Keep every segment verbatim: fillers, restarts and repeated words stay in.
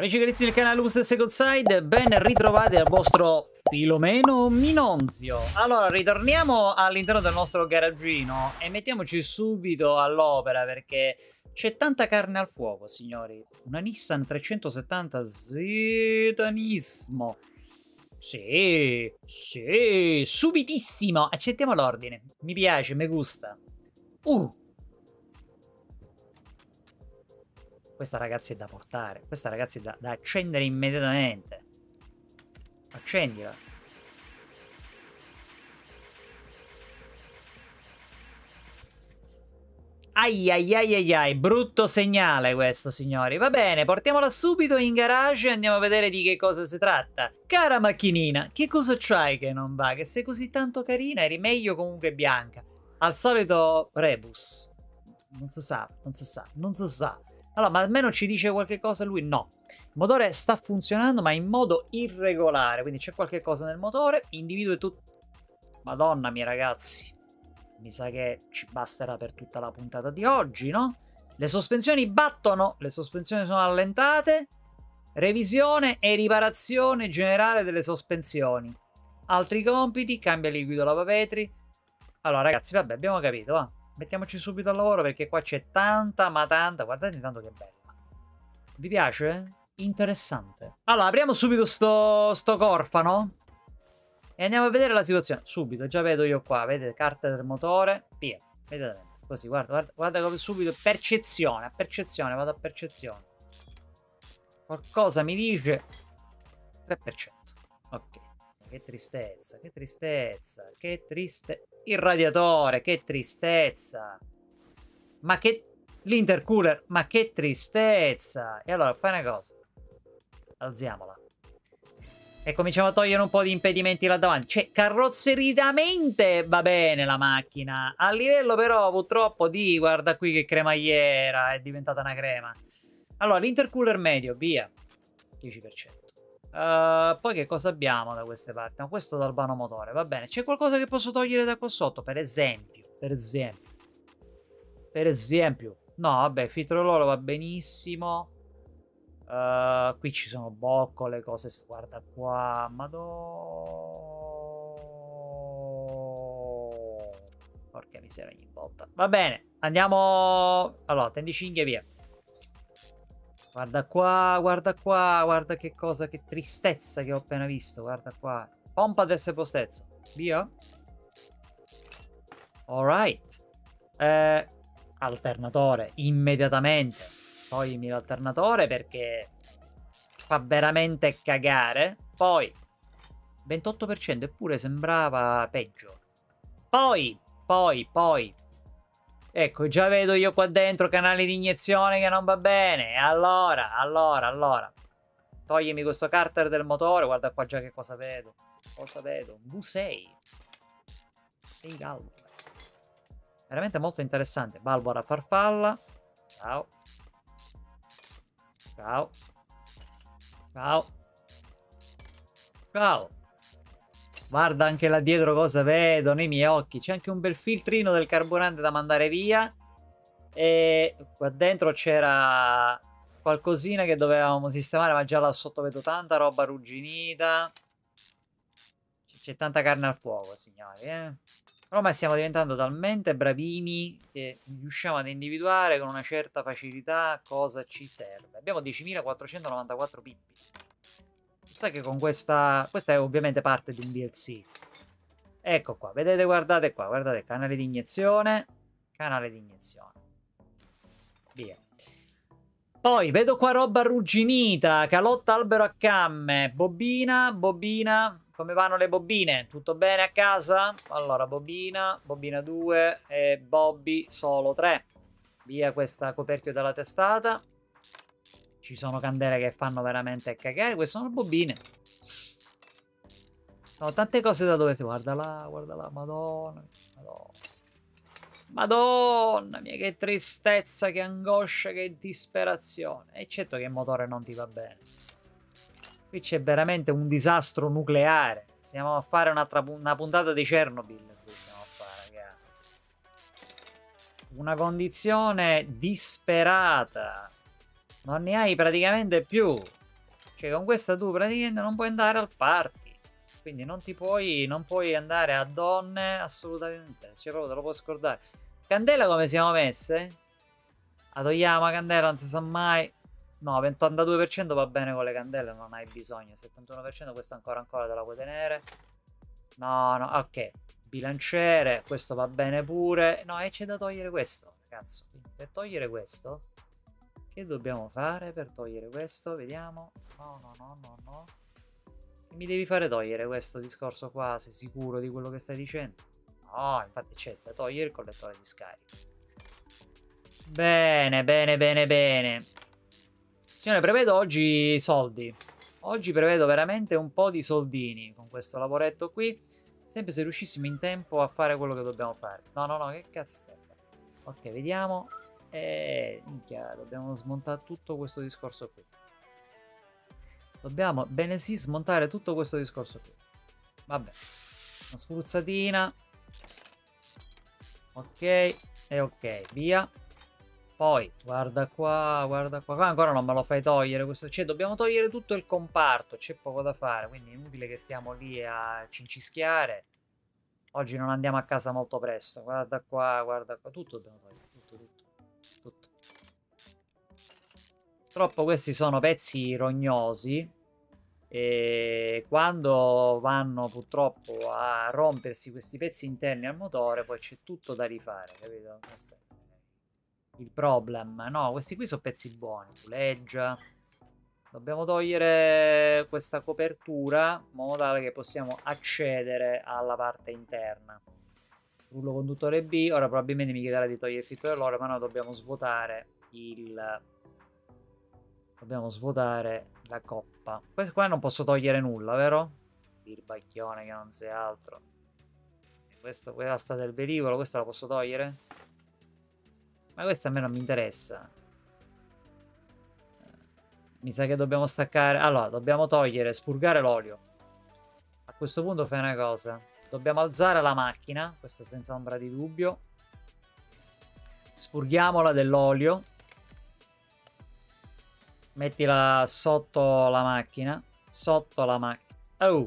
Amici carissimi del canale Lucas Second Side, ben ritrovati al vostro Filomeno Minonzio. Allora, ritorniamo all'interno del nostro garagino e mettiamoci subito all'opera perché c'è tanta carne al fuoco, signori. Una Nissan trecentosettanta Setanismo. Sì, sì, subitissimo. Accettiamo l'ordine. Mi piace, mi gusta. Uh. Questa ragazzi è da portare. Questa ragazzi è da, da accendere immediatamente. Accendila. Ai ai ai ai ai, brutto segnale questo, signori. Va bene, portiamola subito in garage e andiamo a vedere di che cosa si tratta. Cara macchinina, che cosa c'hai che non va? Che sei così tanto carina, eri meglio comunque bianca. Al solito rebus. Non si sa, non si sa, non si sa. Allora, ma almeno ci dice qualche cosa lui? No. Il motore sta funzionando, ma in modo irregolare. Quindi c'è qualche cosa nel motore. Individua tutto. Madonna mia, ragazzi. Mi sa che ci basterà per tutta la puntata di oggi, no? Le sospensioni battono. Le sospensioni sono allentate. Revisione e riparazione generale delle sospensioni. Altri compiti. Cambia liquido lavavetri. Allora, ragazzi, vabbè, abbiamo capito, va. Mettiamoci subito al lavoro perché qua c'è tanta ma tanta. Guardate intanto che bella. Vi piace? Interessante. Allora, apriamo subito sto, sto corfano e andiamo a vedere la situazione. Subito, già vedo io qua. Vedete, carte del motore. Via, immediatamente. Così, guarda, guarda, guarda come subito. Percezione, a percezione, vado a percezione. Qualcosa mi dice tre per cento. Ok. Che tristezza, che tristezza, che triste... Il radiatore, che tristezza. Ma che... L'intercooler, ma che tristezza. E allora, fai una cosa. Alziamola. E cominciamo a togliere un po' di impedimenti là davanti. Cioè, carrozzeritamente va bene la macchina. A livello però, purtroppo, di... Guarda qui che cremagliera. È diventata una crema. Allora, l'intercooler medio, via. dieci per cento. Uh, poi che cosa abbiamo da queste parti? No, questo dal vano motore, va bene. C'è qualcosa che posso togliere da qua sotto? Per esempio, per esempio, per esempio. No, vabbè, filtro va benissimo. Uh, qui ci sono boccole, cose. Guarda qua, madò. Porca miseria ogni volta. Va bene, andiamo. Allora, tendicinghie via. Guarda qua, guarda qua, guarda che cosa, che tristezza che ho appena visto, guarda qua. Pompa del sepostezzo, via. Alright. Eh, alternatore, immediatamente. Toglimi l'alternatore perché fa veramente cagare. Poi, ventotto per cento, eppure sembrava peggio. Poi, poi, poi. Ecco, già vedo io qua dentro canali di iniezione che non va bene. Allora, allora, allora. Toglimi questo carter del motore. Guarda qua già che cosa vedo. Cosa vedo? V sei. sei valvole. Veramente molto interessante. Valvola farfalla. Ciao. Ciao. Ciao. Ciao. Guarda anche là dietro cosa vedo nei miei occhi. C'è anche un bel filtrino del carburante da mandare via. E qua dentro c'era qualcosina che dovevamo sistemare, ma già là sotto vedo tanta roba arrugginita. C'è tanta carne al fuoco, signori, eh. Ormai stiamo diventando talmente bravini che riusciamo ad individuare con una certa facilità cosa ci serve. Abbiamo diecimilaquattrocentonovantaquattro pippi. Sa che con questa... Questa è ovviamente parte di un D L C. Ecco qua, vedete, guardate qua, guardate, canale di iniezione. Canale di iniezione. Via. Poi, vedo qua roba arrugginita, calotta albero a camme, bobina, bobina. Come vanno le bobine? Tutto bene a casa? Allora, bobina, bobina due e Bobby solo tre. Via questa coperchio della testata. Ci sono candele che fanno veramente cagare. Queste sono bobine. Sono tante cose da dove si guarda là, guarda là, madonna, madonna. Madonna mia, che tristezza, che angoscia, che disperazione. E certo che il motore non ti va bene. Qui c'è veramente un disastro nucleare. Stiamo a fare una puntata di Chernobyl. Qui stiamo a fare, ragazzi. Una condizione disperata. Non ne hai praticamente più. Cioè, con questa tu praticamente non puoi andare al party. Quindi non ti puoi, non puoi andare a donne assolutamente. Cioè, proprio te lo puoi scordare. Candela come siamo messe? La togliamo la candela, non si sa mai. No, ottantadue per cento va bene con le candele, non hai bisogno. settantuno per cento questa ancora ancora te la puoi tenere. No, no, ok. Bilanciere, questo va bene pure. No, e c'è da togliere questo, cazzo. Quindi per togliere questo, che dobbiamo fare per togliere questo? Vediamo. No, no, no, no, no. Mi devi fare togliere questo discorso qua, sei sicuro di quello che stai dicendo? No, infatti c'è da togliere il collettore di scarica. Bene, bene, bene, bene. Signore, prevedo oggi soldi. Oggi prevedo veramente un po' di soldini con questo lavoretto qui. Sempre se riuscissimo in tempo a fare quello che dobbiamo fare. No, no, no, che cazzo stai? Ok, vediamo. E minchia, dobbiamo smontare tutto questo discorso qui. Dobbiamo, bene sì, smontare tutto questo discorso qui. Vabbè. Una spruzzatina. Ok, e ok, via. Poi, guarda qua, guarda qua. Qua ancora non me lo fai togliere questo. Cioè, dobbiamo togliere tutto il comparto. C'è poco da fare, quindi è inutile che stiamo lì a cincischiare. Oggi non andiamo a casa molto presto. Guarda qua, guarda qua. Tutto dobbiamo togliere. Tutto, tutto. Tutto. Purtroppo questi sono pezzi rognosi. E quando vanno purtroppo a rompersi questi pezzi interni al motore, poi c'è tutto da rifare, capito? Questo è il problem. No, questi qui sono pezzi buoni. Puleggia. Dobbiamo togliere questa copertura in modo tale che possiamo accedere alla parte interna. Rullo conduttore B. Ora probabilmente mi chiederà di togliere il filtro dell'olio, ma noi dobbiamo svuotare il... Dobbiamo svuotare la coppa. Questo qua non posso togliere nulla, vero? Il bacchione che non sei altro. Questo, questa del velivolo, questa la posso togliere? Ma questa a me non mi interessa. Mi sa che dobbiamo staccare... Allora, dobbiamo togliere, spurgare l'olio. A questo punto fai una cosa. Dobbiamo alzare la macchina, questo senza ombra di dubbio. Spurghiamola dell'olio. Mettila sotto la macchina. Sotto la macchina. Oh!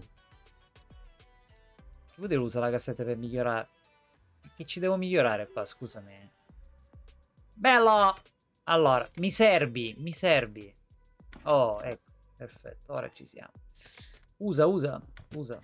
Che vuol dire usa la cassetta per migliorare? Che ci devo migliorare qua, scusami. Bello! Allora, mi servi, mi servi. Oh, ecco, perfetto, ora ci siamo. Usa, usa, usa.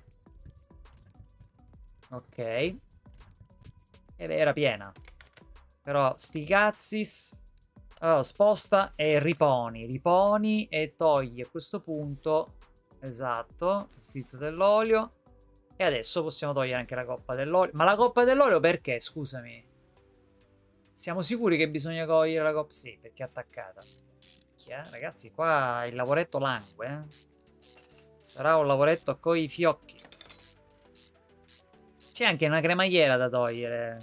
Ok. E beh, era piena. Però, sti cazzis. Allora, sposta e riponi. Riponi e togli a questo punto. Esatto, il filtro dell'olio. E adesso possiamo togliere anche la coppa dell'olio. Ma la coppa dell'olio perché, scusami? Siamo sicuri che bisogna togliere la coppa? Sì, perché è attaccata. Eh, ragazzi, qua il lavoretto langue, eh? Sarà un lavoretto coi fiocchi. C'è anche una cremagliera da togliere.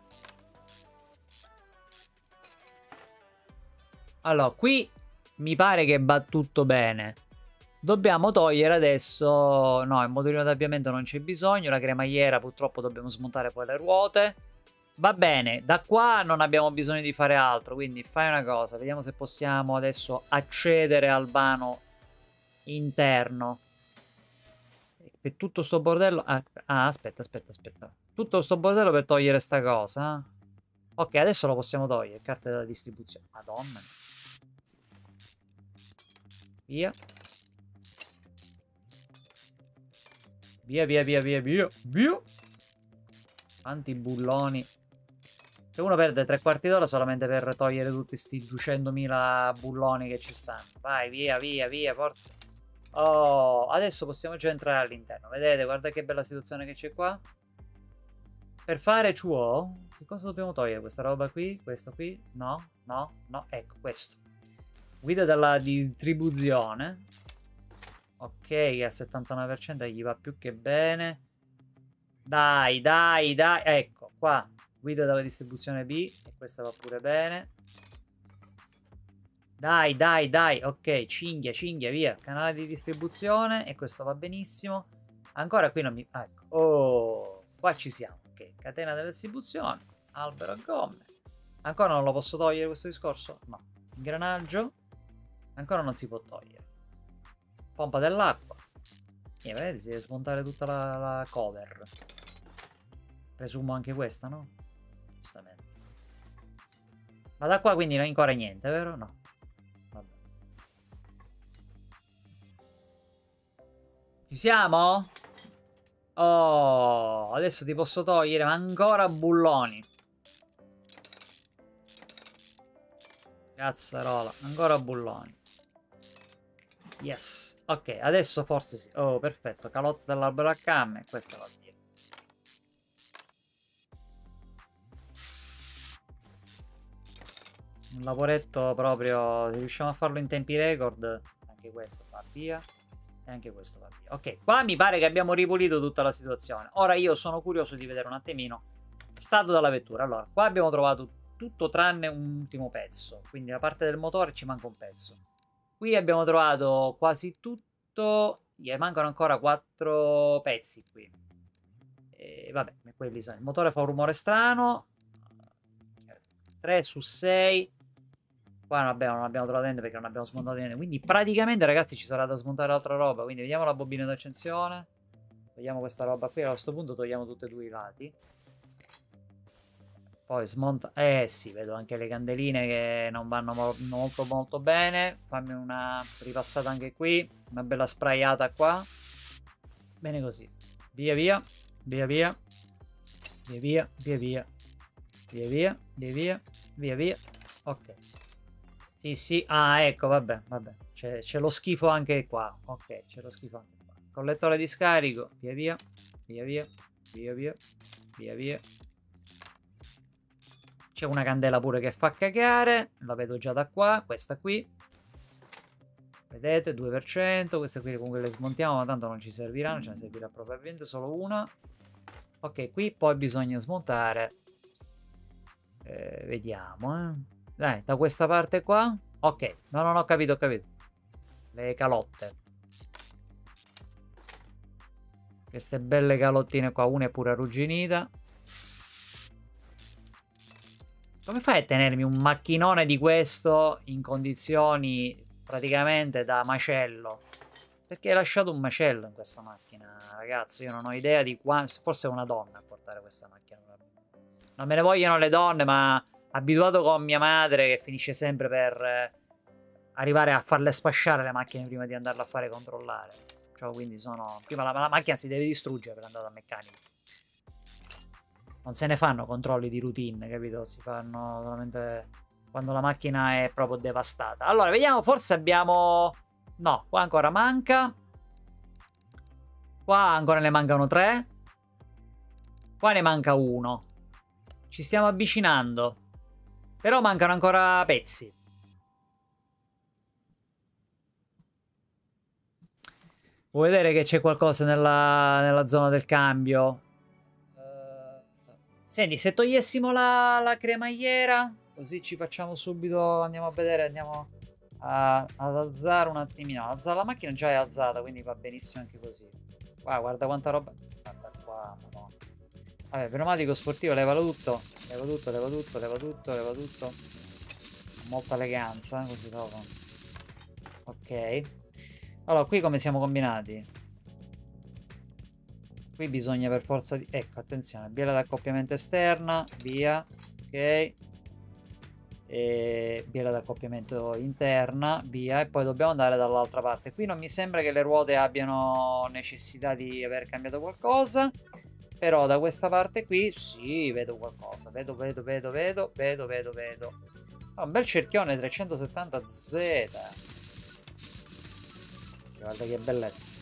Allora, qui mi pare che va tutto bene. Dobbiamo togliere adesso... No, il motorino d'avviamento non c'è bisogno. La cremagliera purtroppo dobbiamo smontare poi le ruote. Va bene, da qua non abbiamo bisogno di fare altro, quindi fai una cosa, vediamo se possiamo adesso accedere al vano interno. Per tutto sto bordello... Ah, ah, aspetta, aspetta, aspetta. Tutto sto bordello per togliere sta cosa. Ok, adesso lo possiamo togliere, carte della distribuzione. Madonna. Via. Via, via, via, via, via. Via. Quanti bulloni. Che uno perde tre quarti d'ora solamente per togliere tutti sti duecentomila bulloni che ci stanno. Vai, via, via, via, forza. Oh, adesso possiamo già entrare all'interno. Vedete, guarda che bella situazione che c'è qua. Per fare ciò, che cosa dobbiamo togliere? Questa roba qui? Questo qui? No, no, no. Ecco, questo. Guida della distribuzione. Ok, al settantanove per cento gli va più che bene. Dai, dai, dai. Ecco, qua. Guida dalla distribuzione B. E questa va pure bene. Dai, dai, dai. Ok, cinghia, cinghia, via. Canale di distribuzione. E questo va benissimo. Ancora qui non mi... Ah, ecco. Oh, qua ci siamo. Ok, catena della distribuzione. Albero a gomme. Ancora non lo posso togliere questo discorso? No. Ingranaggio. Ancora non si può togliere. Pompa dell'acqua. E vedete, si deve smontare tutta la, la cover. Presumo anche questa, no? Giustamente. Ma da qua quindi non ancora niente, vero? No. Vabbè. Ci siamo? Oh, adesso ti posso togliere, ma ancora bulloni. Cazzarola, ancora bulloni. Yes. Ok, adesso forse sì. Oh, perfetto. Calotta dell'albero a camme. Questa va via. Un lavoretto proprio. Se riusciamo a farlo in tempi record. Anche questo va via. E anche questo va via. Ok, qua mi pare che abbiamo ripulito tutta la situazione. Ora io sono curioso di vedere un attimino stato della vettura. Allora, qua abbiamo trovato tutto tranne un ultimo pezzo. Quindi la parte del motore ci manca un pezzo. Qui abbiamo trovato quasi tutto. Gli mancano ancora quattro pezzi qui. E vabbè, quelli sono. Il motore fa un rumore strano. tre su sei. Qua non abbiamo, non abbiamo trovato niente perché non abbiamo smontato niente. Quindi praticamente, ragazzi, ci sarà da smontare altra roba. Quindi vediamo la bobina d'accensione. Togliamo questa roba qui. A questo punto togliamo tutti e due i lati. Poi smonta... Eh sì, vedo anche le candeline che non vanno mo molto molto bene. Fammi una ripassata anche qui. Una bella sprayata qua. Bene così. Via via. Via via. Via via. Via via. Via via. Via via. Via via. Ok. Sì sì. Ah ecco, vabbè. Vabbè. C'è lo schifo anche qua. Ok, c'è lo schifo anche qua. Collettore di scarico. Via via. Via via. Via via. Via via. C'è una candela pure che fa cagare. La vedo già da qua. Questa qui. Vedete, due per cento. Queste qui comunque le smontiamo, ma tanto non ci serviranno. Ce ne servirà probabilmente solo una. Ok, qui poi bisogna smontare. Eh, vediamo, eh. Dai, da questa parte qua. Ok, no, non ho capito, ho capito. Le calotte. Queste belle calottine qua. Una è pure arrugginita. Come fai a tenermi un macchinone di questo in condizioni praticamente da macello? Perché hai lasciato un macello in questa macchina, ragazzo. Io non ho idea di quanto... Forse è una donna a portare questa macchina. Non me ne vogliono le donne, ma abituato con mia madre che finisce sempre per arrivare a farle spasciare le macchine prima di andarla a fare controllare. Cioè, quindi sono... Prima la, la macchina si deve distruggere per andare al meccanico. Non se ne fanno controlli di routine, capito? Si fanno solamente quando la macchina è proprio devastata. Allora, vediamo, forse abbiamo... No, qua ancora manca. Qua ancora ne mancano tre. Qua ne manca uno. Ci stiamo avvicinando. Però mancano ancora pezzi. Vuoi vedere che c'è qualcosa nella, nella zona del cambio? Senti, se togliessimo la, la cremagliera, così ci facciamo subito, andiamo a vedere, andiamo a, ad alzare un attimino. Alzare la macchina già è alzata, quindi va benissimo anche così. Qua, guarda quanta roba. Guarda qua, madonna. Vabbè, pneumatico sportivo, levalo tutto, leva tutto, leva tutto, leva tutto, leva tutto. Con molta eleganza, così dopo. Ok. Allora, qui come siamo combinati? Qui bisogna per forza di... Ecco, attenzione, biela d'accoppiamento esterna, via, ok. E biela d'accoppiamento interna, via. E poi dobbiamo andare dall'altra parte. Qui non mi sembra che le ruote abbiano necessità di aver cambiato qualcosa. Però da questa parte qui, sì, vedo qualcosa. Vedo, vedo, vedo, vedo, vedo, vedo, vedo. Oh, un bel cerchione trecentosettanta Z. Guarda che bellezza.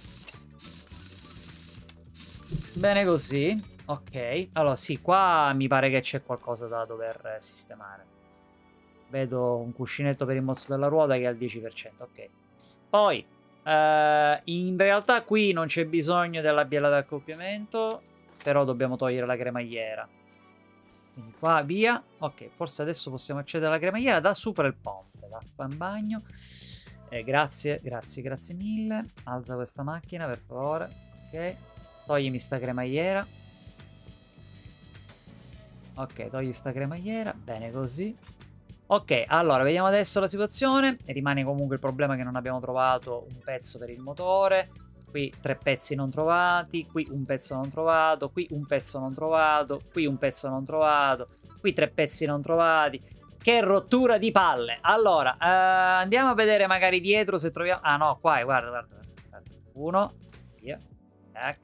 Bene così, ok. Allora sì, qua mi pare che c'è qualcosa da dover sistemare. Vedo un cuscinetto per il mozzo della ruota che è al dieci per cento, ok. Poi, eh, in realtà qui non c'è bisogno della biela d'accoppiamento, però dobbiamo togliere la cremagliera. Quindi qua via, ok, forse adesso possiamo accedere alla cremagliera da sopra il ponte, da qua in bagno. Eh, grazie, grazie, grazie mille. Alza questa macchina per favore, ok. Toglimi sta cremagliera. Ok, togli sta cremagliera. Bene così. Ok, allora, vediamo adesso la situazione. Rimane comunque il problema che non abbiamo trovato un pezzo per il motore. Qui tre pezzi non trovati, qui un pezzo non trovato, qui un pezzo non trovato, qui un pezzo non trovato, qui tre pezzi non trovati. Che rottura di palle! Allora, eh, andiamo a vedere magari dietro se troviamo... Ah no, qua, guarda, guarda, guarda. Uno, via, tac.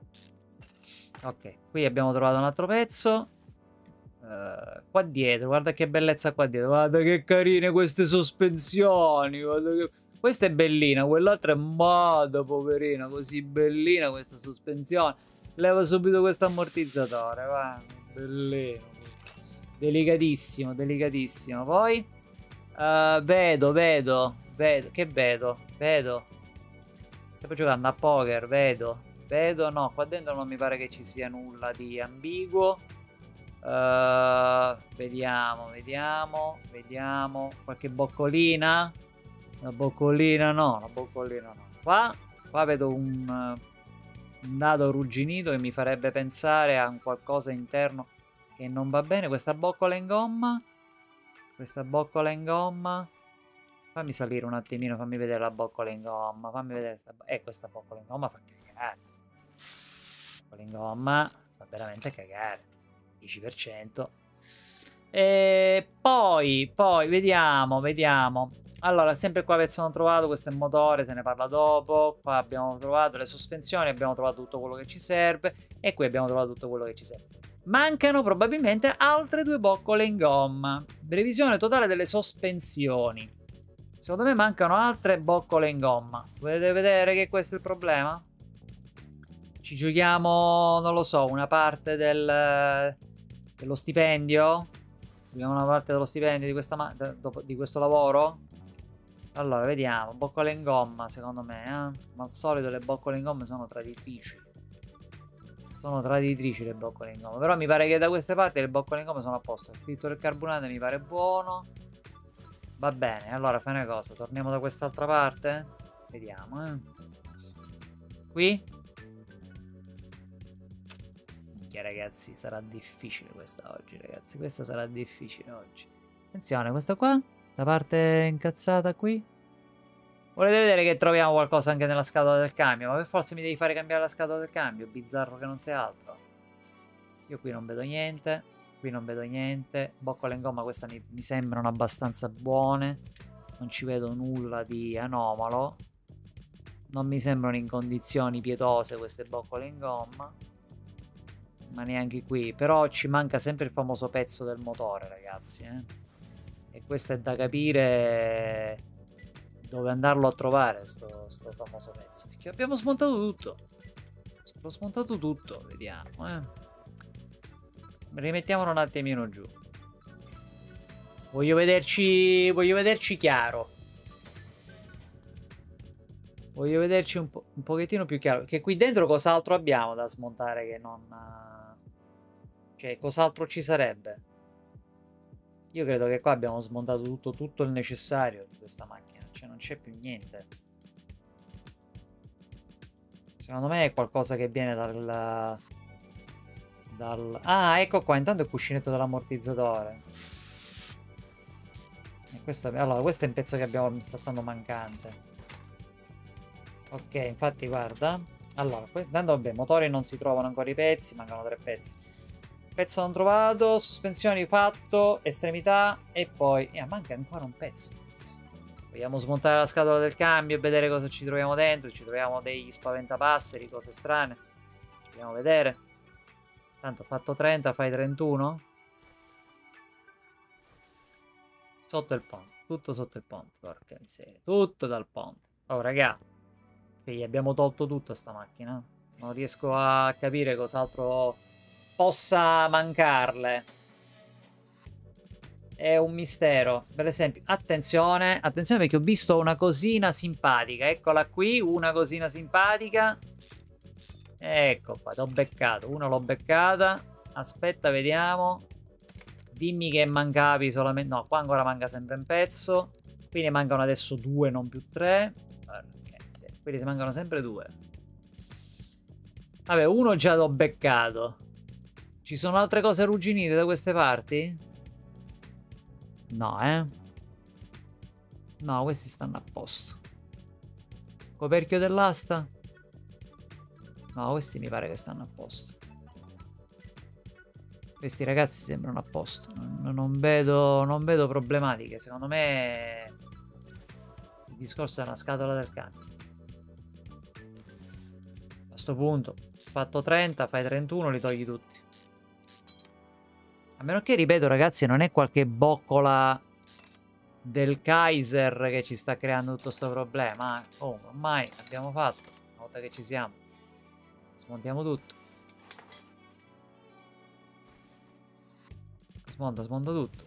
Ok, qui abbiamo trovato un altro pezzo. Uh, qua dietro, guarda che bellezza qua dietro. Guarda che carine queste sospensioni. Guarda che... Questa è bellina, quell'altra è moda, poverina. Così bellina questa sospensione. Leva subito questo ammortizzatore. Va. Bellino. Delicatissimo, delicatissimo. Poi uh, vedo, vedo, vedo. Che vedo? Vedo. Stiamo giocando a poker, vedo. Vedo, no, qua dentro non mi pare che ci sia nulla di ambiguo. Uh, vediamo, vediamo, vediamo. Qualche boccolina? Una boccolina no, una boccolina no. Qua, qua vedo un, un dado arrugginito che mi farebbe pensare a un qualcosa interno che non va bene. Questa boccola in gomma. Questa boccola in gomma. Fammi salire un attimino, fammi vedere la boccola in gomma. Fammi vedere questa, eh, questa boccola in gomma fa cagare. Boccola in gomma fa veramente cagare. dieci per cento. E poi, poi, vediamo, vediamo. Allora, sempre qua pezzo non trovato, questo è il motore, se ne parla dopo. Qua abbiamo trovato le sospensioni, abbiamo trovato tutto quello che ci serve. E qui abbiamo trovato tutto quello che ci serve. Mancano probabilmente altre due boccole in gomma. Revisione totale delle sospensioni. Secondo me mancano altre boccole in gomma. Volete vedere che questo è il problema? Ci giochiamo, non lo so, una parte del... dello stipendio? Abbiamo una parte dello stipendio di, questa di questo lavoro? Allora, vediamo. Boccole in gomma, secondo me, eh? Ma al solito le boccole in gomma sono traditrici. Sono traditrici le boccole in gomma. Però mi pare che da queste parti le boccole in gomma sono a posto. Il filtro del carburante mi pare buono. Va bene, allora fai una cosa. Torniamo da quest'altra parte? Vediamo, eh. Qui? Ragazzi, sarà difficile questa oggi, ragazzi. Questa sarà difficile oggi. Attenzione, questa qua, questa parte incazzata qui. Volete vedere che troviamo qualcosa anche nella scatola del cambio? Ma per forza mi devi fare cambiare la scatola del cambio, bizzarro che non sia altro. Io qui non vedo niente, qui non vedo niente. Boccole in gomma, queste mi, mi sembrano abbastanza buone. Non ci vedo nulla di anomalo. Non mi sembrano in condizioni pietose queste boccole in gomma. Ma neanche qui. Però ci manca sempre il famoso pezzo del motore, ragazzi, eh? E questo è da capire dove andarlo a trovare, sto, sto famoso pezzo. Perché abbiamo smontato tutto. Ho smontato tutto, vediamo, eh. Rimettiamolo un attimino giù. Voglio vederci... Voglio vederci chiaro. Voglio vederci un, po un pochettino più chiaro. Che qui dentro cos'altro abbiamo da smontare che non... Cioè, cos'altro ci sarebbe? Io credo che qua abbiamo smontato tutto, tutto il necessario di questa macchina. Cioè, non c'è più niente. Secondo me è qualcosa che viene dal... dal... Ah, ecco qua. Intanto il cuscinetto dell'ammortizzatore. Questo... Allora, questo è un pezzo che abbiamo mi sta stando mancante. Ok, infatti guarda. Allora, intanto vabbè, motori non si trovano ancora i pezzi, mancano tre pezzi. Pezzo non trovato, sospensioni fatto, estremità e poi... Eh, manca ancora un pezzo. Vogliamo smontare la scatola del cambio e vedere cosa ci troviamo dentro. Ci troviamo degli spaventapasseri, cose strane. Vogliamo vedere. Tanto ho fatto trenta, fai trentuno. Sotto il ponte, tutto sotto il ponte, porca miseria. Tutto dal ponte. Oh, raga. Gli abbiamo tolto tutto a sta macchina. Non riesco a capire cos'altro possa mancarle. È un mistero. Per esempio, attenzione, attenzione perché ho visto una cosina simpatica. Eccola qui, una cosina simpatica. Ecco qua, t'ho beccato. Una l'ho beccata. Aspetta, vediamo. Dimmi che mancavi solamente... No, qua ancora manca sempre un pezzo. Qui ne mancano adesso due, non più tre. Quindi si mancano sempre due. Vabbè, uno già l'ho beccato. Ci sono altre cose arrugginite da queste parti? No, eh. No, questi stanno a posto. Coperchio dell'asta? No, questi mi pare che stanno a posto. Questi ragazzi sembrano a posto. Non, non vedo, non vedo problematiche. Secondo me il discorso è una scatola del cane. A sto punto, fatto trenta, fai trentuno, li togli tutti. A meno che, ripeto, ragazzi, non è qualche boccola del Kaiser che ci sta creando tutto questo problema. Oh, ormai abbiamo fatto. Una volta che ci siamo, smontiamo tutto. Smonta, smonta tutto.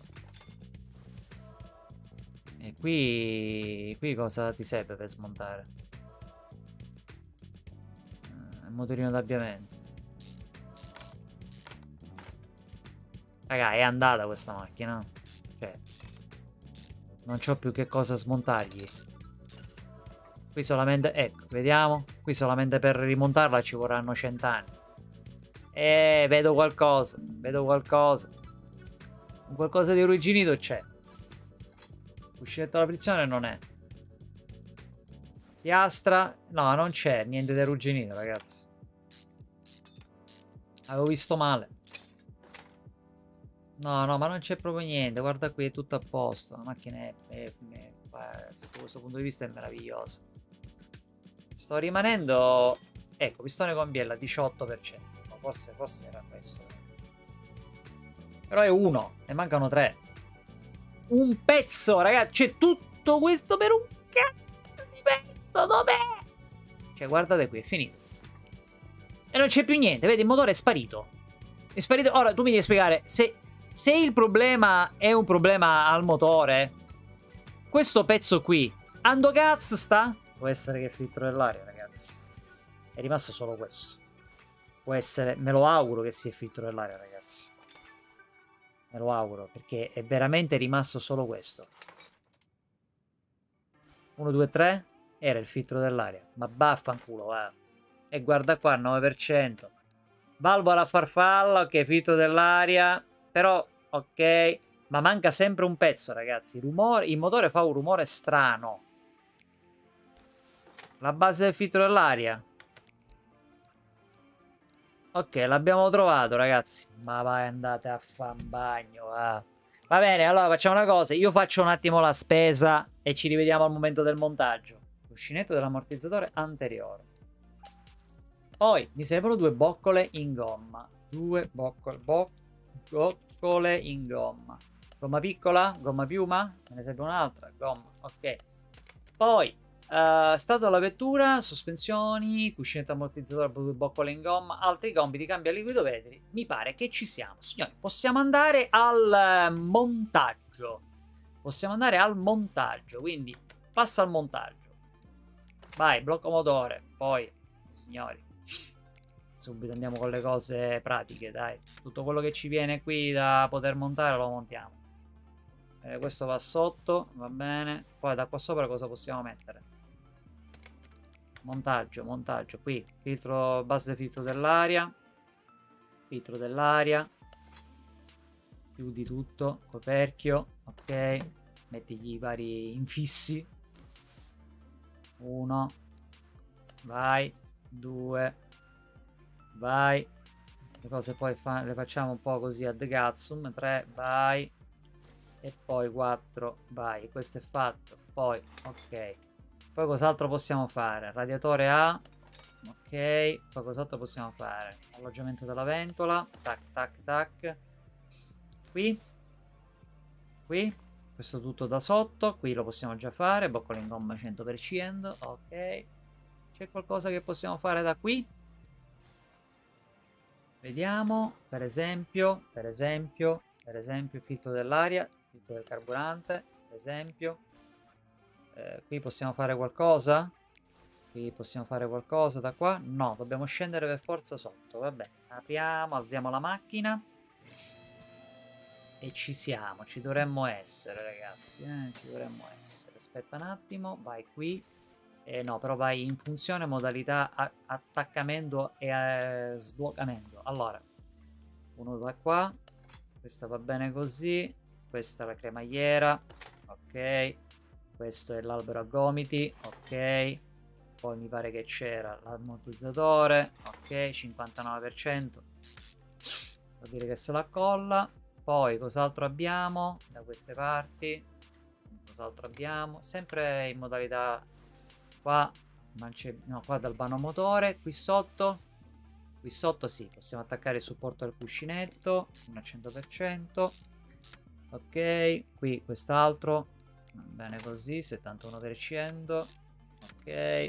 E qui... Qui cosa ti serve per smontare? Il motorino d'avviamento. Raga, è andata questa macchina. Cioè, non c'ho più che cosa smontargli. Qui solamente... Ecco, vediamo. Qui solamente per rimontarla ci vorranno cent'anni. Eh, vedo qualcosa. Vedo qualcosa. Qualcosa di arrugginito c'è. Cuscinetto alla frizione non è. Piastra. No, non c'è. Niente di arrugginito, ragazzi. Avevo visto male. No, no, ma non c'è proprio niente. Guarda qui, è tutto a posto. La macchina è, è, è, è sotto questo punto di vista è meravigliosa. Sto rimanendo... Ecco, pistone con biella diciotto per cento. No, forse, forse era questo. Però è uno. Ne mancano tre. Un pezzo, ragazzi. C'è tutto questo per un cazzo di pezzo. Dov'è? Cioè, guardate qui, è finito. E non c'è più niente. Vedi, il motore è sparito. È sparito. Ora, tu mi devi spiegare se... Se il problema è un problema al motore, questo pezzo qui, ando cazzo sta? Può essere che è filtro dell'aria, ragazzi. È rimasto solo questo. Può essere, me lo auguro che sia il filtro dell'aria, ragazzi. Me lo auguro, perché è veramente rimasto solo questo. uno, due, tre, era il filtro dell'aria. Ma vaffanculo, va. E guarda qua, nove per cento. Valvola a farfalla, ok, filtro dell'aria. Però, ok, ma manca sempre un pezzo, ragazzi. Rumore, il motore fa un rumore strano. La base del filtro dell'aria. Ok, l'abbiamo trovato, ragazzi. Ma vai, andate a fan bagno, va. Va bene, allora facciamo una cosa. Io faccio un attimo la spesa e ci rivediamo al momento del montaggio. Cuscinetto dell'ammortizzatore anteriore. Poi, mi servono due boccole in gomma. Due boccole, boccole. Boccole in gomma. Gomma piccola, gomma piuma, me ne serve un'altra, gomma, ok. Poi, uh, stato della vettura, sospensioni, cuscinetto ammortizzatore, due boccole in gomma, altri compiti, cambia liquido vetri. Mi pare che ci siamo. Signori, possiamo andare al montaggio. Possiamo andare al montaggio, quindi passa al montaggio. Vai, blocco motore, poi, signori. Subito andiamo con le cose pratiche, dai. Tutto quello che ci viene qui da poter montare lo montiamo. Eh, questo va sotto, va bene. Poi da qua sopra cosa possiamo mettere? Montaggio, montaggio. Qui, filtro, base del filtro dell'aria. Filtro dell'aria. Chiudi tutto, coperchio, ok. Mettigli i vari infissi. Uno. Vai. Due. Vai. Le cose poi fa le facciamo un po' così ad cazzum. tre, vai. E poi quattro, vai. Questo è fatto. Poi, ok. Poi cos'altro possiamo fare? Radiatore A. Ok. Poi cos'altro possiamo fare? Alloggiamento della ventola. Tac, tac, tac. Qui. Qui. Questo tutto da sotto. Qui lo possiamo già fare. Boccole in gomma cento per cento. Ok. C'è qualcosa che possiamo fare da qui? Vediamo, per esempio, per esempio, per esempio il filtro dell'aria, il filtro del carburante, per esempio. Eh, qui possiamo fare qualcosa? Qui possiamo fare qualcosa da qua? No, dobbiamo scendere per forza sotto, vabbè. Apriamo, alziamo la macchina. E ci siamo, ci dovremmo essere, ragazzi, eh? Ci dovremmo essere. Aspetta un attimo, vai qui. Eh, no, però vai in funzione modalità attaccamento e eh, sbloccamento. Allora, uno va qua, questo va bene così, questa è la cremagliera, ok, questo è l'albero a gomiti, ok, poi mi pare che c'era l'ammortizzatore, ok, cinquantanove per cento, vuol dire che se la colla. Poi cos'altro abbiamo da queste parti? Cos'altro abbiamo? Sempre in modalità qua, no, qua dal vano motore, qui sotto. Qui sotto sì, possiamo attaccare il supporto del cuscinetto, al cento per cento. Ok, qui quest'altro, va bene così, settantuno per cento. Ok.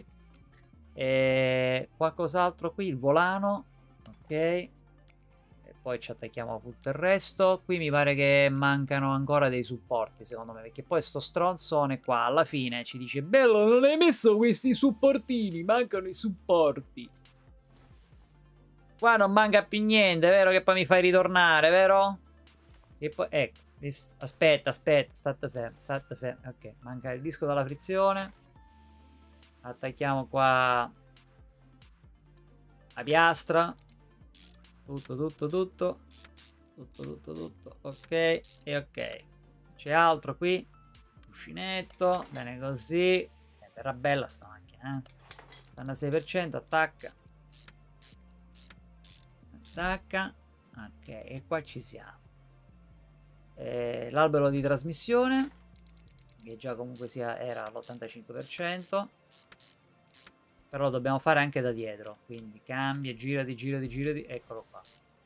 E qualcos'altro qui, il volano. Ok. Poi ci attacchiamo a tutto il resto. Qui mi pare che mancano ancora dei supporti, secondo me. Perché poi sto stronzone qua, alla fine, ci dice: bello, non hai messo questi supportini, mancano i supporti. Qua non manca più niente, vero? Che poi mi fai ritornare, vero? E poi, ecco, aspetta, aspetta, state fermi, state fermi. Ok, manca il disco dalla frizione. Attacchiamo qua la piastra. Tutto, tutto, tutto. Tutto, tutto, tutto. Ok, e ok. C'è altro qui. Cuscinetto. Bene così. Eh, verrà bella sta macchina, eh. ottantasei per cento, attacca. Attacca. Ok, e qua ci siamo. Eh, l'albero di trasmissione, che già comunque sia era all'ottantacinque per cento. Però lo dobbiamo fare anche da dietro. Quindi cambia, girati, girati, girati. Eccolo qua.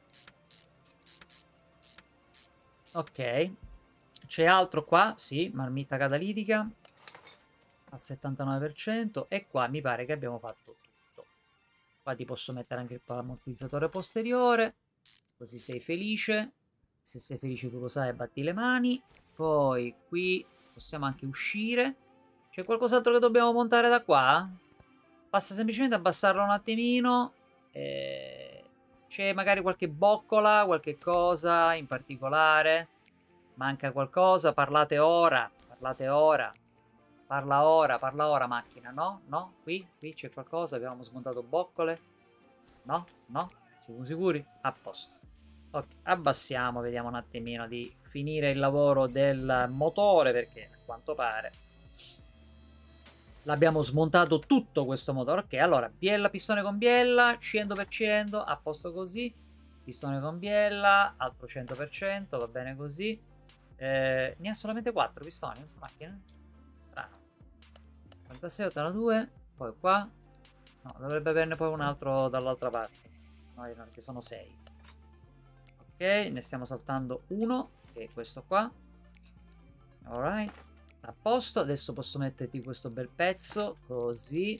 Ok. C'è altro qua? Sì, marmitta catalitica al settantanove per cento. E qua mi pare che abbiamo fatto tutto. Qua ti posso mettere anche il ammortizzatore posteriore. Così sei felice. Se sei felice tu lo sai, batti le mani. Poi qui possiamo anche uscire. C'è qualcos'altro che dobbiamo montare da qua? Basta semplicemente abbassarlo un attimino. E... c'è magari qualche boccola, qualche cosa in particolare. Manca qualcosa, parlate ora. Parlate ora. Parla ora, parla ora macchina, no? No? Qui? Qui c'è qualcosa? Abbiamo smontato boccole? No? No? Siamo sicuri? A posto. Ok, abbassiamo, vediamo un attimino di finire il lavoro del motore, perché a quanto pare l'abbiamo smontato tutto questo motore. Ok, allora, biella, pistone con biella, cento per cento, a posto così. Pistone con biella, altro cento per cento, va bene così. Eh, ne ha solamente quattro pistoni questa macchina? Strano. ottantasei, ottantadue, poi qua. No, dovrebbe averne poi un altro dall'altra parte. No, perché sono sei. Ok, ne stiamo saltando uno, che è questo qua. Alright, a posto. Adesso posso metterti questo bel pezzo, così.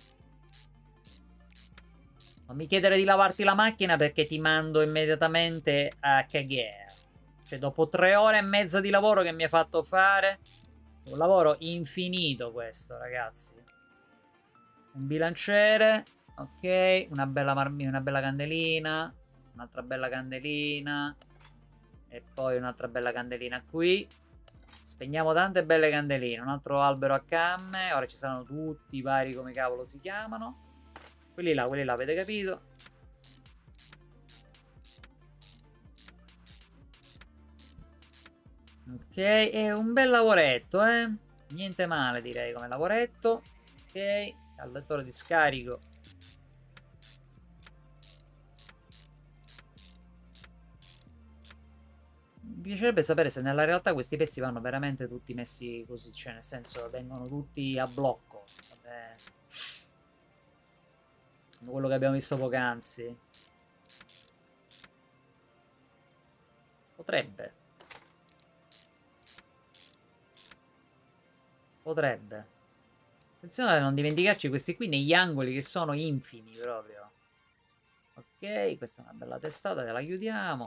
Non mi chiedere di lavarti la macchina perché ti mando immediatamente a cagare. Cioè, dopo tre ore e mezza di lavoro che mi hai fatto fare, un lavoro infinito questo, ragazzi. Un bilanciere, ok, una bella, una bella candelina, un'altra bella candelina, e poi un'altra bella candelina qui. Spegniamo tante belle candeline, un altro albero a camme, ora ci saranno tutti i vari, come cavolo si chiamano. Quelli là, quelli là, avete capito? Ok, è un bel lavoretto, eh? Niente male, direi, come lavoretto. Ok, al lettore di scarico. Mi piacerebbe sapere se nella realtà questi pezzi vanno veramente tutti messi così, cioè nel senso vengono tutti a blocco. Vabbè. Come quello che abbiamo visto poc'anzi. Potrebbe. Potrebbe. Attenzione a non dimenticarci questi qui negli angoli che sono infimi proprio. Ok, questa è una bella testata, te la chiudiamo.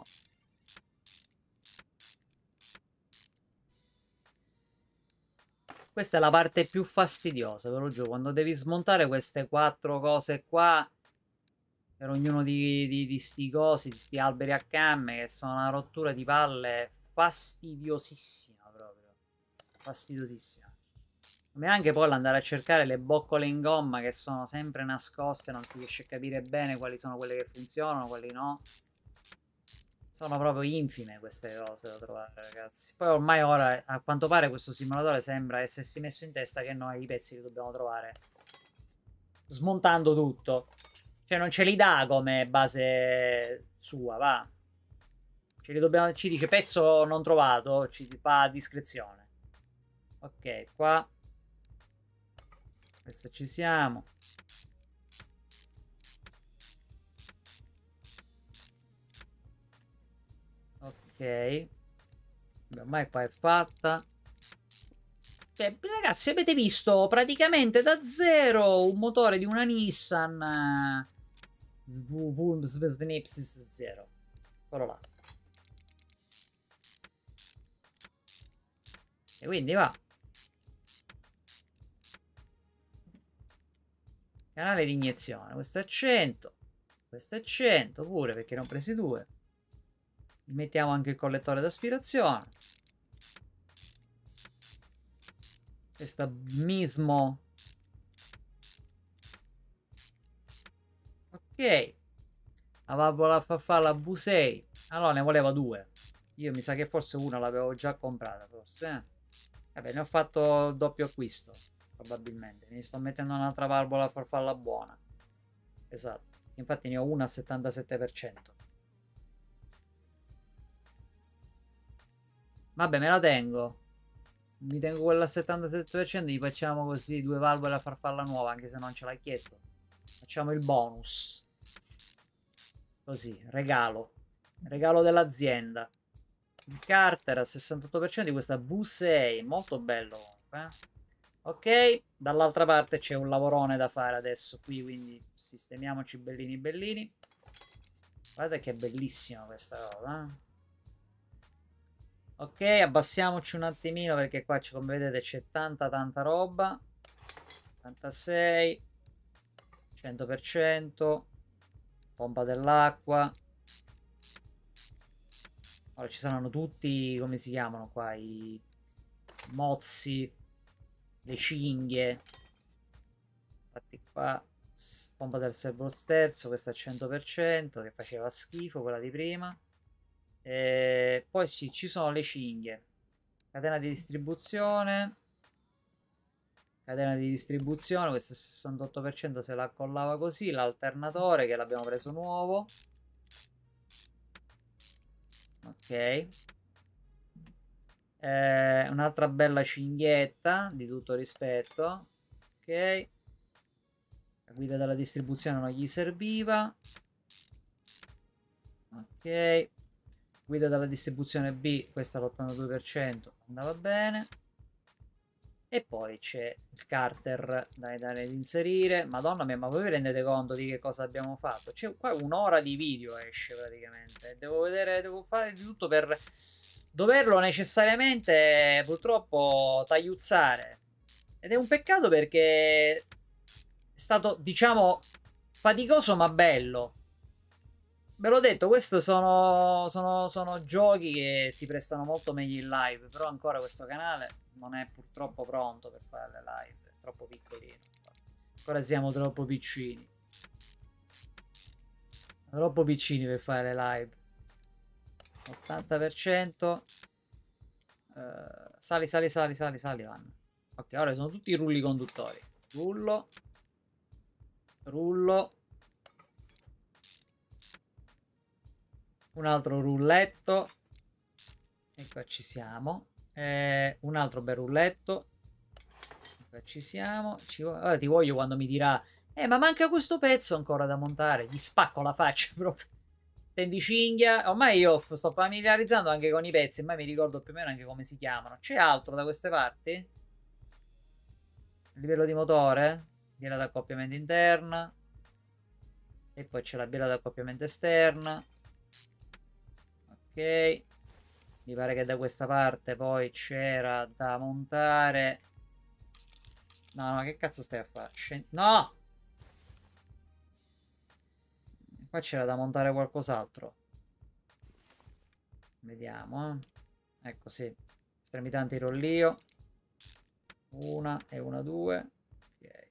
Questa è la parte più fastidiosa, ve lo giuro, quando devi smontare queste quattro cose qua, per ognuno di, di, di sti cosi, di sti alberi a camme, che sono una rottura di palle fastidiosissima proprio, fastidiosissima. Come anche poi andare a cercare le boccole in gomma che sono sempre nascoste, non si riesce a capire bene quali sono quelle che funzionano, quali no. Sono proprio infime queste cose da trovare, ragazzi. Poi ormai ora, a quanto pare, questo simulatore sembra essersi messo in testa che noi i pezzi li dobbiamo trovare smontando tutto. Cioè non ce li dà come base sua, va. Ce li dobbiamo, ci dice pezzo non trovato, ci fa a discrezione. Ok, qua. Questo ci siamo. Ok. Ormai qua è fatta. Cioè, ragazzi, avete visto praticamente da zero un motore di una Nissan Snipsis zero. Quello là. E quindi va. Canale di iniezione. Questo è cento. Questo è cento pure perché ne ho presi due. Mettiamo anche il collettore d'aspirazione. Questa mismo. Ok. La valvola farfalla V sei. Allora ne volevo due. Io mi sa che forse una l'avevo già comprata, forse. Eh? Vabbè, ne ho fatto doppio acquisto. Probabilmente. Mi sto mettendo un'altra valvola farfalla buona. Esatto. Infatti ne ho una al settantasette per cento. Vabbè, me la tengo. Mi tengo quella al settantasette per cento. Gli facciamo così due valvole a farfalla nuova, anche se non ce l'hai chiesto. Facciamo il bonus. Così, regalo. Regalo dell'azienda. Il Carter al sessantotto per cento di questa V sei. Molto bello. Eh? Ok, dall'altra parte c'è un lavorone da fare adesso qui, quindi sistemiamoci bellini bellini. Guardate che è bellissima questa cosa. Eh? Ok, abbassiamoci un attimino perché qua, come vedete, c'è tanta tanta roba. ottantasei, cento per cento, pompa dell'acqua. Ora ci saranno tutti, come si chiamano qua, i mozzi, le cinghie. Infatti qua, pompa del servo sterzo, questa al cento per cento, che faceva schifo, quella di prima. E poi ci, ci sono le cinghie. Catena di distribuzione. Catena di distribuzione, questo sessantotto per cento se la collava così. L'alternatore che l'abbiamo preso nuovo. Ok. Eh, un'altra bella cinghietta, di tutto rispetto. Ok. La guida della distribuzione non gli serviva. Ok. Guida della distribuzione B, questa all'ottantadue per cento andava bene. E poi c'è il Carter da, da inserire. Madonna mia, ma voi vi rendete conto di che cosa abbiamo fatto? C'è qua un'ora di video esce praticamente. Devo vedere, devo fare di tutto per doverlo necessariamente purtroppo tagliuzzare. Ed è un peccato perché è stato, diciamo, faticoso ma bello. Ve l'ho detto, questi sono, sono, sono giochi che si prestano molto meglio in live, però ancora questo canale non è purtroppo pronto per fare le live, è troppo piccolino. Ancora siamo troppo piccini. Troppo piccini per fare le live. ottanta per cento. Uh, sali, sali, sali, sali, sali, vanno. Ok, ora sono tutti i rulli conduttori. Rullo. Rullo. Un altro rulletto. E qua ci siamo. Eh, un altro bel rulletto. E qua ci siamo. Ci... Ora ti voglio quando mi dirà: eh, ma manca questo pezzo ancora da montare. Gli spacco la faccia proprio. Tendi cinghia. Ormai io sto familiarizzando anche con i pezzi. Ormai mi ricordo più o meno anche come si chiamano. C'è altro da queste parti? Livello di motore. Biela d'accoppiamento interna. E poi c'è la biela d'accoppiamento esterna. Ok, mi pare che da questa parte poi c'era da montare. No, no, che cazzo stai a fare? Scend... No! Qua c'era da montare qualcos'altro. Vediamo, eh. Ecco, sì. Estremità antirollio. Una e una, due. Ok.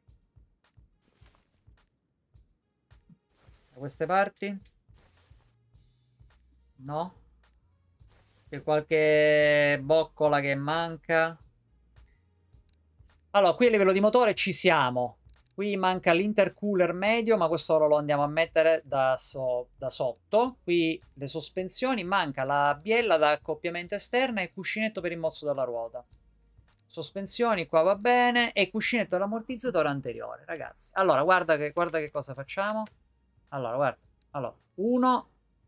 Da queste parti. No? C'è qualche boccola che manca? Allora, qui a livello di motore ci siamo. Qui manca l'intercooler medio, ma questo ora lo andiamo a mettere da, so da sotto. Qui le sospensioni, manca la biella da accoppiamento esterna e il cuscinetto per il mozzo della ruota. Sospensioni qua va bene e cuscinetto dell'ammortizzatore anteriore, ragazzi. Allora, guarda che, guarda che cosa facciamo. Allora, guarda. Allora, uno.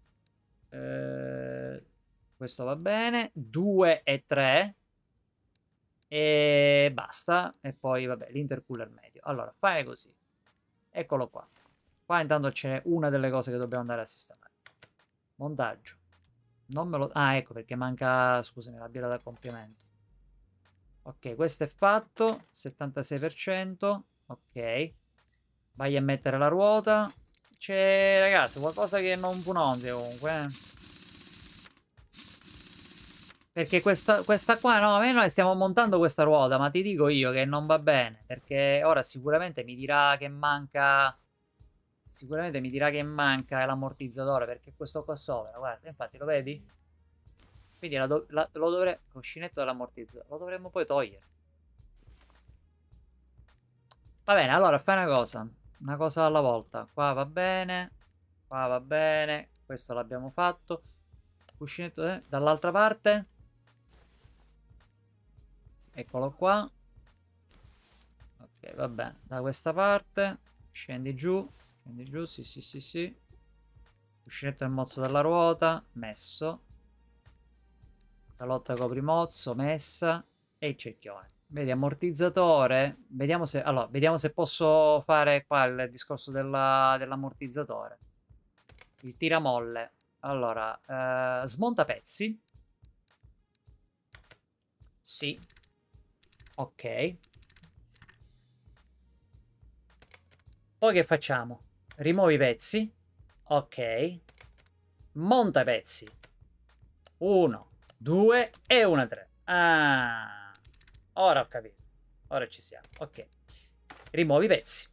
Eh, questo va bene. Due e tre. E basta. E poi, vabbè, l'intercooler medio. Allora, fai così. Eccolo qua. Qua intanto c'è una delle cose che dobbiamo andare a sistemare. Montaggio. Non me lo... Ah, ecco perché manca, scusami, la biella d'accoppiamento. Ok, questo è fatto. settantasei per cento. Ok. Vai a mettere la ruota. C'è, ragazzi, qualcosa che non funziona comunque. Eh. Perché questa, questa qua, no, noi stiamo montando questa ruota, ma ti dico io che non va bene. Perché ora sicuramente mi dirà che manca... Sicuramente mi dirà che manca l'ammortizzatore, perché questo qua sopra, guarda, infatti lo vedi? Quindi la do, la, lo dovrei... Cuscinetto dell'ammortizzatore, lo dovremmo poi togliere. Va bene, allora fai una cosa. Una cosa alla volta. Qua va bene. Qua va bene. Questo l'abbiamo fatto. Cuscinetto eh, dall'altra parte. Eccolo qua. Ok, va bene. Da questa parte. Scendi giù. Scendi giù. Sì, sì, sì, sì. Cuscinetto del mozzo della ruota. Messo. Calotta coprimozzo. Messa. E il cerchione. Vedi, ammortizzatore. Vediamo se, allora, vediamo se posso fare qua il discorso dell'ammortizzatore. Il tiramolle. Allora, eh, smonta pezzi. Sì. Ok. Poi che facciamo? Rimuovi i pezzi. Ok. Monta i pezzi. Uno, due e una, tre. Ah. Ora ho capito. Ora ci siamo. Ok. Rimuovi i pezzi.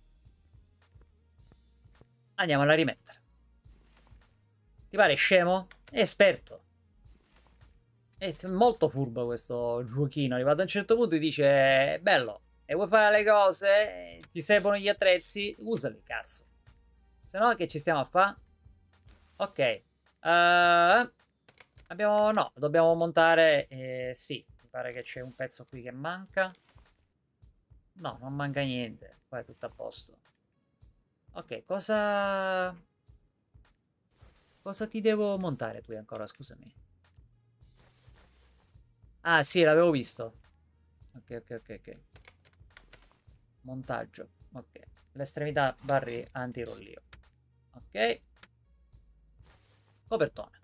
Andiamo a rimettere. Ti pare scemo? È esperto. È molto furbo questo giochino. Arrivato a un certo punto e dice: bello, e vuoi fare le cose? Ti servono gli attrezzi? Usali, cazzo. Se no che ci stiamo a fare? Ok. Uh, abbiamo... No, dobbiamo montare... Eh, sì. Pare che c'è un pezzo qui che manca. No, non manca niente. Qua è tutto a posto. Ok, cosa... Cosa ti devo montare qui ancora? Scusami. Ah, sì, l'avevo visto. Ok, ok, ok, ok. Montaggio. Ok. L'estremità barri antirollio. Ok. Copertone.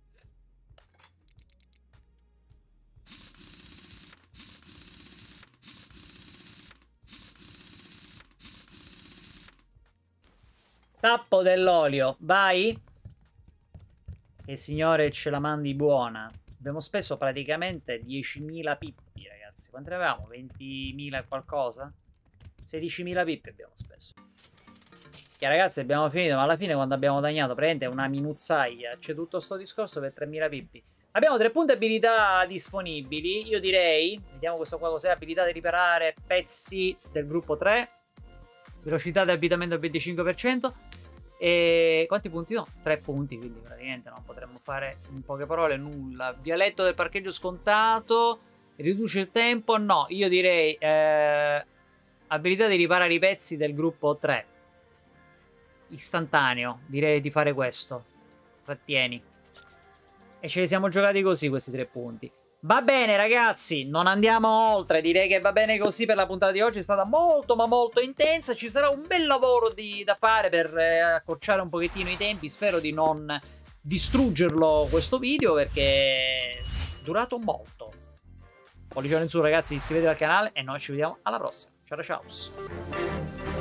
Tappo dell'olio, vai. Che signore ce la mandi buona. Abbiamo speso praticamente diecimila pippi, ragazzi. Quanto ne avevamo? ventimila e qualcosa? sedicimila pippi abbiamo speso. Che ragazzi abbiamo finito, ma alla fine quando abbiamo tagliato praticamente una minuzzaia. C'è tutto sto discorso per tremila pippi. Abbiamo tre punti abilità disponibili. Io direi, vediamo questo qua cos'è, abilità di riparare pezzi del gruppo tre. Velocità di avvitamento al venticinque per cento. E quanti punti? No, tre punti, quindi praticamente non potremmo fare in poche parole nulla. Dialetto del parcheggio scontato. Riduce il tempo? No, io direi eh, abilità di riparare i pezzi del gruppo tre. Istantaneo, direi di fare questo. Trattieni. E ce li siamo giocati così questi tre punti. Va bene ragazzi, non andiamo oltre, direi che va bene così per la puntata di oggi, è stata molto ma molto intensa, ci sarà un bel lavoro di, da fare per eh, accorciare un pochettino i tempi, spero di non distruggerlo questo video perché è durato molto. Pollicione in su ragazzi, iscrivetevi al canale e noi ci vediamo alla prossima, ciao ciao.